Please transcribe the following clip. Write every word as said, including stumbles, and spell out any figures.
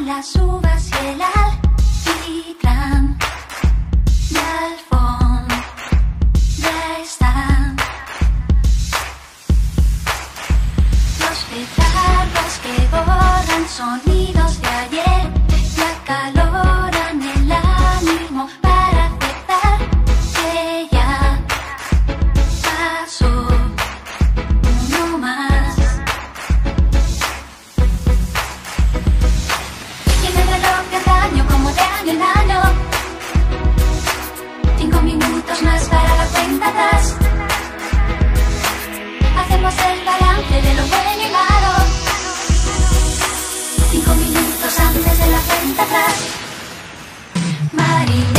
las uvas y el alquitrán y al fondo ya están los petardos que borran sonidos de ayer y acaloran el ánimo para aceptar que ya pasó uno más. Tiene el reloj de antaño como de año en año. Cinco minutos más para la cuenta atrás. Hacemos el balance de lo bueno y malo. Cinco minutos antes de la cuenta atrás. María.